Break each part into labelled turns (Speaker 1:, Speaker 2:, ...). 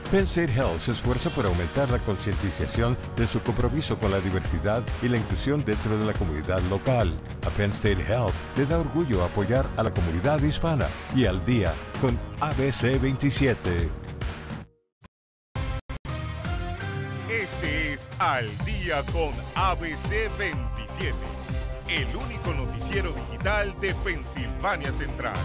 Speaker 1: Penn State Health se esfuerza por aumentar la concientización de su compromiso con la diversidad y la inclusión dentro de la comunidad local. A Penn State Health le da orgullo apoyar a la comunidad hispana y al día con ABC 27.
Speaker 2: Este es Al Día con ABC 27, el único noticiero digital de Pensilvania Central.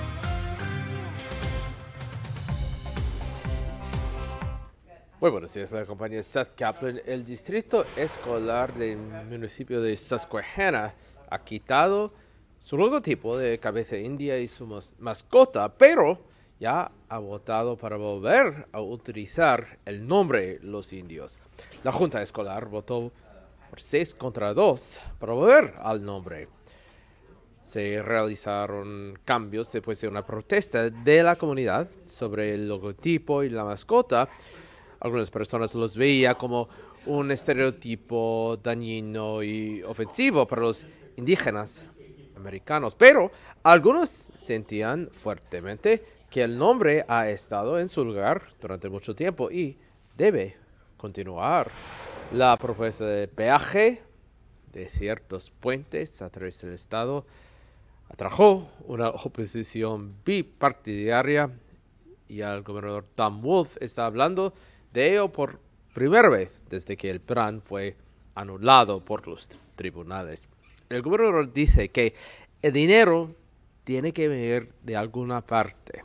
Speaker 3: Muy buenos días, la compañía Seth Kaplan. El distrito escolar del municipio de Susquehanna ha quitado su logotipo de cabeza india y su mascota, pero ya ha votado para volver a utilizar el nombre Los Indios. La Junta Escolar votó por 6 contra 2 para volver al nombre. Se realizaron cambios después de una protesta de la comunidad sobre el logotipo y la mascota. Algunas personas los veían como un estereotipo dañino y ofensivo para los indígenas americanos, pero algunos sentían fuertemente que el nombre ha estado en su lugar durante mucho tiempo y debe continuar. La propuesta de peaje de ciertos puentes a través del estado atrajo una oposición bipartidaria y el gobernador Tom Wolf está hablando de ello por primera vez desde que el plan fue anulado por los tribunales. El gobernador dice que el dinero tiene que venir de alguna parte,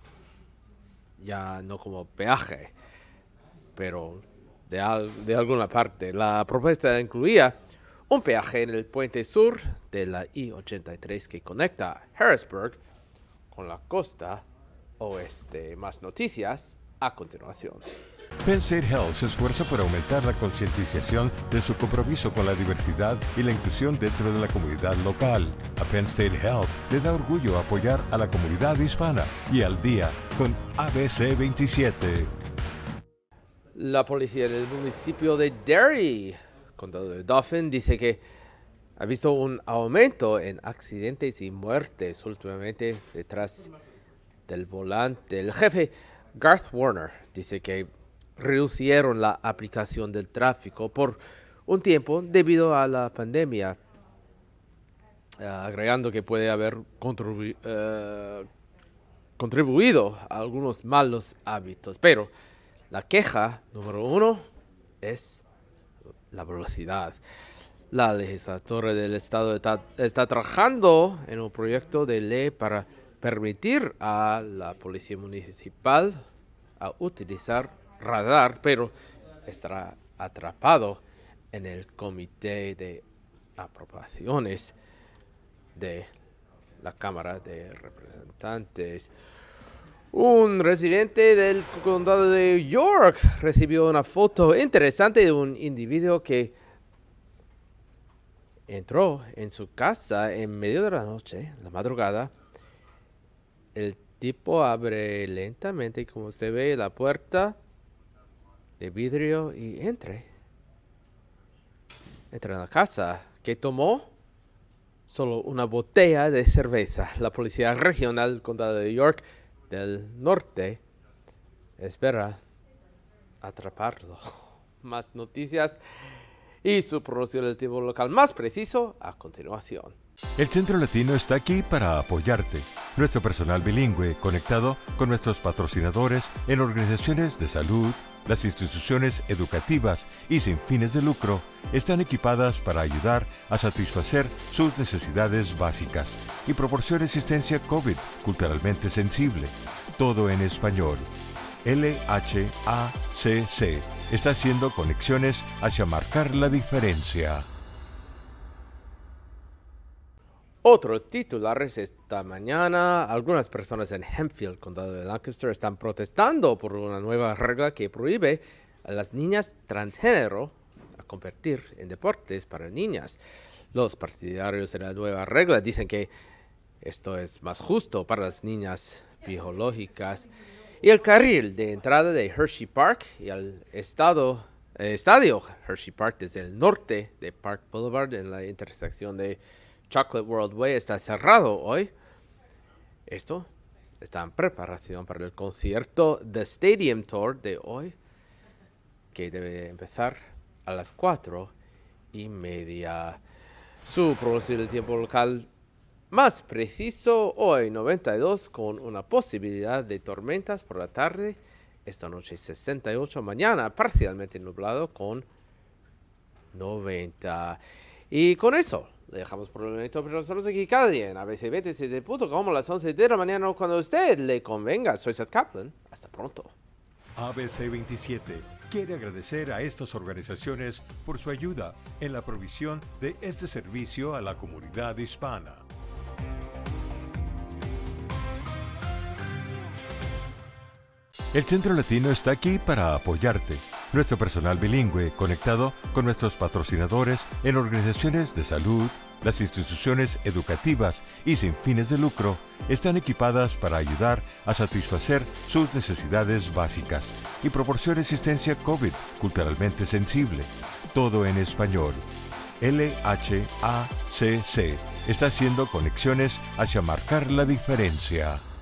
Speaker 3: ya no como peaje, pero de alguna parte. La propuesta incluía un peaje en el puente sur de la I-83 que conecta Harrisburg con la costa oeste. Más noticias a continuación.
Speaker 1: Penn State Health se esfuerza por aumentar la concientización de su compromiso con la diversidad y la inclusión dentro de la comunidad local. A Penn State Health le da orgullo apoyar a la comunidad hispana y al día con ABC 27.
Speaker 3: La policía del municipio de Derry, condado de Dauphin, dice que ha visto un aumento en accidentes y muertes últimamente detrás del volante. El jefe Garth Warner dice que reducieron la aplicación del tráfico por un tiempo debido a la pandemia, agregando que puede haber contribuido a algunos malos hábitos. Pero la queja número 1 es la velocidad. La legislatura del estado está trabajando en un proyecto de ley para permitir a la policía municipal a utilizar radar, pero estará atrapado en el comité de aprobaciones de la Cámara de Representantes. Un residente del condado de York recibió una foto interesante de un individuo que entró en su casa en medio de la noche, la madrugada. El tipo abre lentamente, como usted ve, la puerta de vidrio y entra en la casa. ¿Qué tomó? Solo una botella de cerveza. La policía regional del condado de York del norte espera atraparlo. Más noticias y su pronóstico del tiempo local más preciso a continuación.
Speaker 1: El Centro Latino está aquí para apoyarte. Nuestro personal bilingüe conectado con nuestros patrocinadores en organizaciones de salud, las instituciones educativas y sin fines de lucro están equipadas para ayudar a satisfacer sus necesidades básicas y proporciona asistencia COVID culturalmente sensible. Todo en español. LHACC está haciendo conexiones hacia marcar la diferencia.
Speaker 3: Otros titulares esta mañana. Algunas personas en Hempfield, condado de Lancaster, están protestando por una nueva regla que prohíbe a las niñas transgénero a competir en deportes para niñas. Los partidarios de la nueva regla dicen que esto es más justo para las niñas biológicas. Y el carril de entrada de Hershey Park y al estadio Hershey Park desde el norte de Park Boulevard en la intersección de Chocolate World Way está cerrado hoy. Esto está en preparación para el concierto The Stadium Tour de hoy, que debe empezar a las 4:30. Su pronóstico del tiempo local más preciso hoy 92, con una posibilidad de tormentas por la tarde. Esta noche 68, mañana parcialmente nublado con 90. Y con eso le dejamos por el momento, pero estamos aquí cada día en abc27.com a las 11 de la mañana cuando a usted le convenga. Soy Seth Kaplan. Hasta pronto.
Speaker 1: ABC 27 quiere agradecer a estas organizaciones por su ayuda en la provisión de este servicio a la comunidad hispana. El Centro Latino está aquí para apoyarte. Nuestro personal bilingüe conectado con nuestros patrocinadores en organizaciones de salud, las instituciones educativas y sin fines de lucro están equipadas para ayudar a satisfacer sus necesidades básicas y proporciona asistencia COVID culturalmente sensible. Todo en español. LHACC está haciendo conexiones hacia marcar la diferencia.